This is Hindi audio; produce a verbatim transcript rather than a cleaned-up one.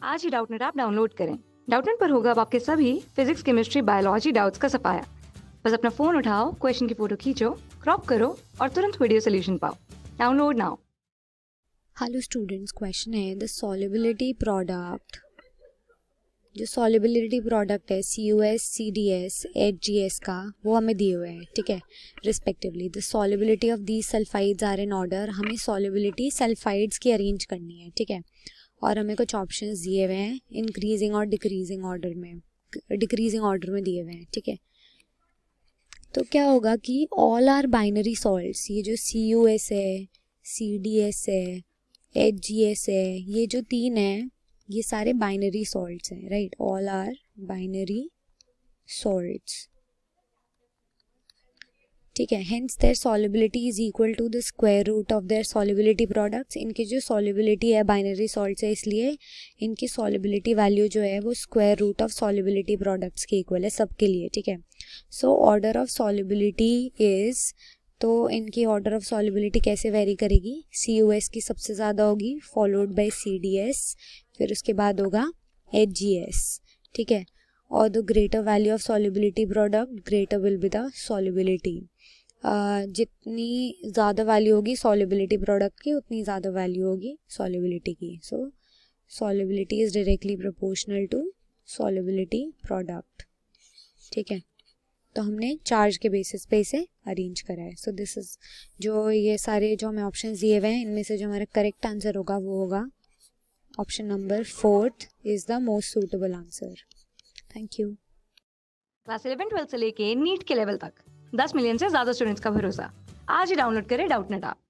आज ही डाउटनेट ऐप डाउनलोड करें। डाउटनेट पर होगा अब आपके सभी फिजिक्स, केमिस्ट्री, बायोलॉजी डाउट्स का सफाया। बस अपना फोन उठाओ, क्वेश्चन की फोटो खींचो, क्रॉप करो और तुरंत वीडियो सोल्यूशन पाओ। Download now. Hello students, question है द सॉल्युबिलिटी प्रोडक्ट, जो सॉल्युबिलिटी प्रोडक्ट है CuS, CdS, Hgs का, वो हमें दिए हुए हैं, ठीक है, respectively. The solubility of these sulphides are in order. हमें सॉल्युबिलिटी सल्फाइड्स की अरेंज करनी है, ठीक है, और हमें कुछ ऑप्शंस दिए हुए हैं इंक्रीजिंग और डिक्रीजिंग ऑर्डर में, डिक्रीजिंग ऑर्डर में दिए हुए हैं, ठीक है। तो क्या होगा कि ऑल आर बाइनरी सॉल्ट्स, ये जो CuS है, CdS है, Hgs है, ये जो तीन है, ये सारे बाइनरी सॉल्ट्स हैं, right. All are binary salts, ठीक है। Hence their solubility is equal to the square root of their solubility products. इनकी जो सॉल्युबिलिटी है बाइनरी सॉल्ट्स है, इसलिए इनकी सॉल्युबिलिटी वैल्यू जो है वो square root of solubility products के इक्वल है सबके लिए, ठीक है। So order of solubility is, तो इनकी ऑर्डर ऑफ सॉल्युबिलिटी कैसे वेरी करेगी? CuS की सबसे ज़्यादा होगी, फॉलोड बाय CdS, फिर उसके बाद होगा Hgs, ठीक है। और the greater value of solubility product, greater will be the solubility. जितनी ज़्यादा वैल्यू होगी सॉल्युबिलिटी प्रोडक्ट की, उतनी ज़्यादा वैल्यू होगी सॉल्युबिलिटी की। So solubility is directly proportional to solubility product, ठीक है। तो हमने चार्ज के बेसिस पे इसे अरेंज करा है। सो दिस इज, जो ये सारे जो हमें ऑप्शंस दिए हुए हैं, इनमें से जो हमारा करेक्ट आंसर होगा वो होगा option number fourth is the most suitable answer. Thank you. Class eleven twelfth से लेके नीट के लेवल तक दस मिलियन से ज्यादा स्टूडेंट्स का भरोसा। आज ही डाउनलोड करें डाउटनेट ऐप।